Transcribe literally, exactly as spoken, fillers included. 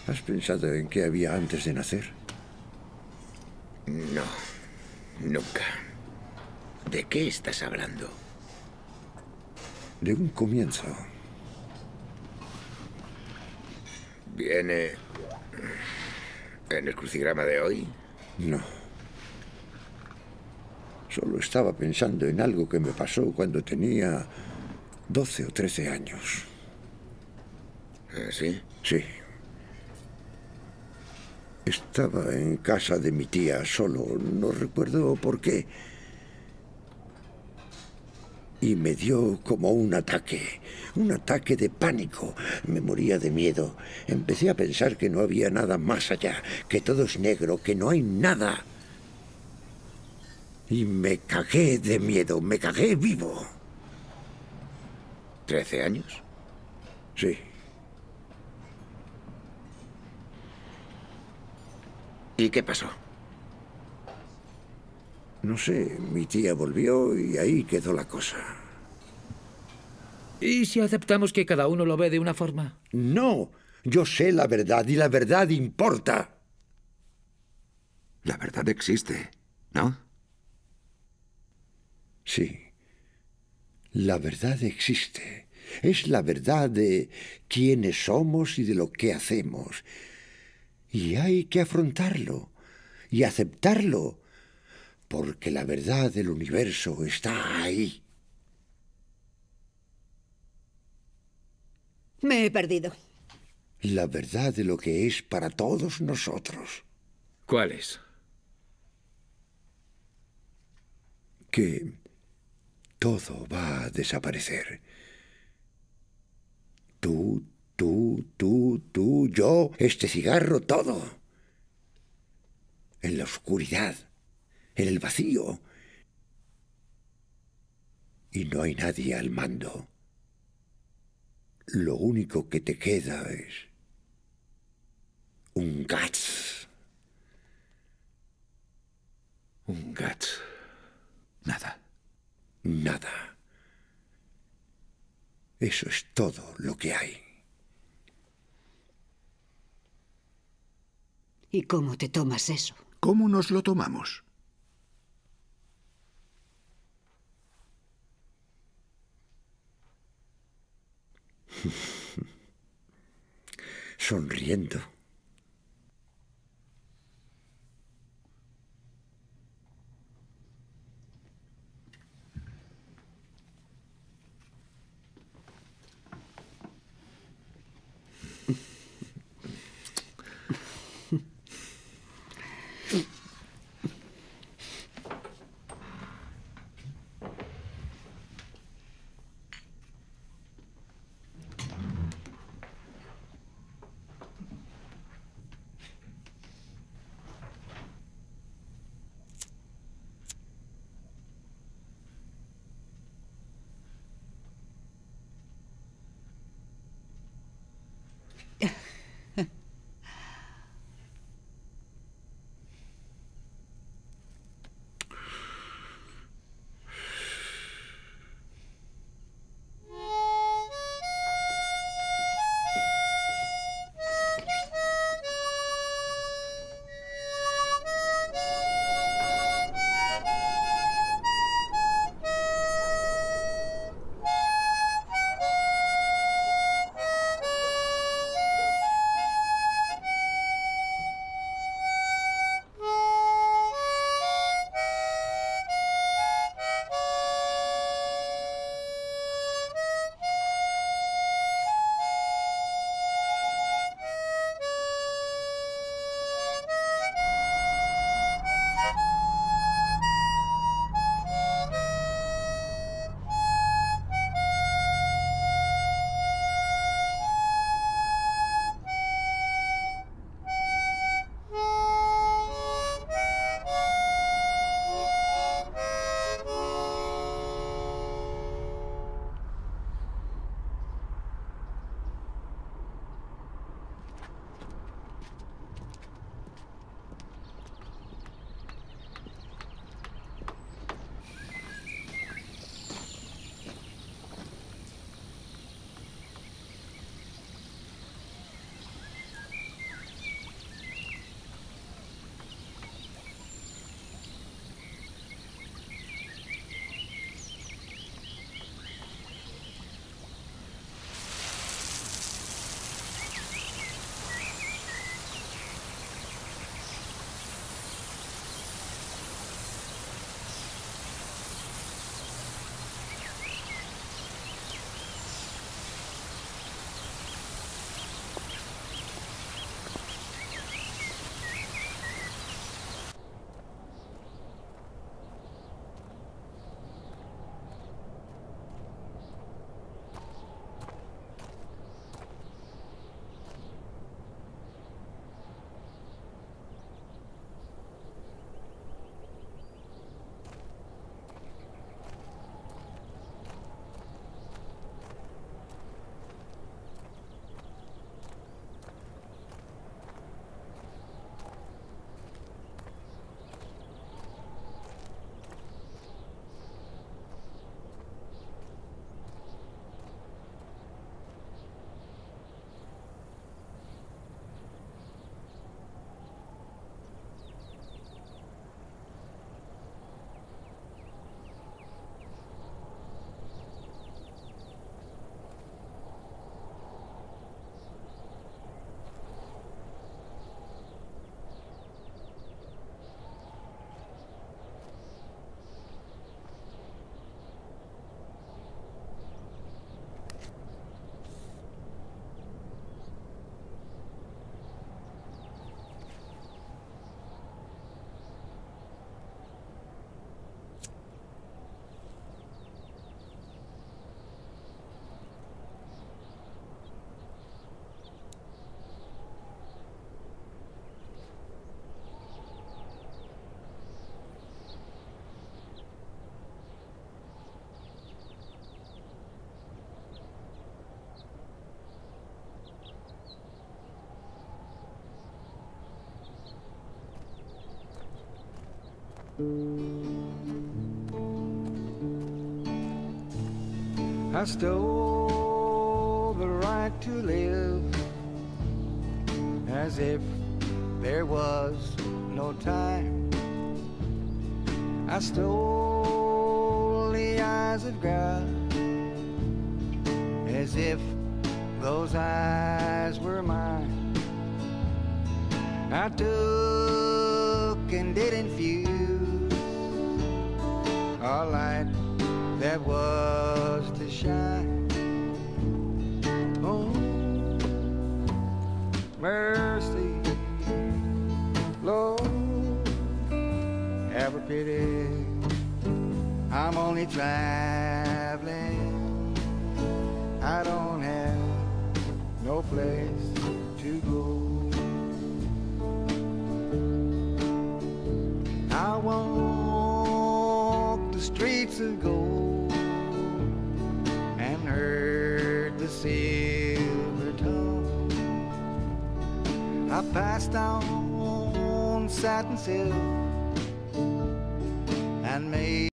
¿Has pensado en qué había antes de nacer? No, nunca. ¿De qué estás hablando? De un comienzo. ¿Viene en el crucigrama de hoy? No. Solo estaba pensando en algo que me pasó cuando tenía doce o trece años. ¿Sí? Sí. Estaba en casa de mi tía solo, no recuerdo por qué. Y me dio como un ataque, un ataque de pánico. Me moría de miedo. Empecé a pensar que no había nada más allá, que todo es negro, que no hay nada. Y me cagué de miedo, me cagué vivo. ¿Trece años? Sí. ¿Y qué pasó? No sé, mi tía volvió y ahí quedó la cosa. ¿Y si aceptamos que cada uno lo ve de una forma? No, yo sé la verdad y la verdad importa. La verdad existe, ¿no? Sí, la verdad existe. Es la verdad de quiénes somos y de lo que hacemos. Y hay que afrontarlo y aceptarlo, porque la verdad del universo está ahí. Me he perdido. La verdad de lo que es para todos nosotros. ¿Cuál es? Que todo va a desaparecer. Tú, tú, tú, tú, yo, este cigarro, todo. En la oscuridad, en el vacío. Y no hay nadie al mando. Lo único que te queda es un Guts. Un Guts. Nada. Nada. Eso es todo lo que hay. ¿Y cómo te tomas eso? ¿Cómo nos lo tomamos? Sonriendo. I stole the right to live as if there was no time. I stole the eyes of God as if those eyes were mine. I took and did infuse a light that was to shine. Oh, mercy, Lord, have a pity. I'm only traveling, I don't have no place to go. I walked the streets of gold and heard the silver tongue. I passed on satin silk and made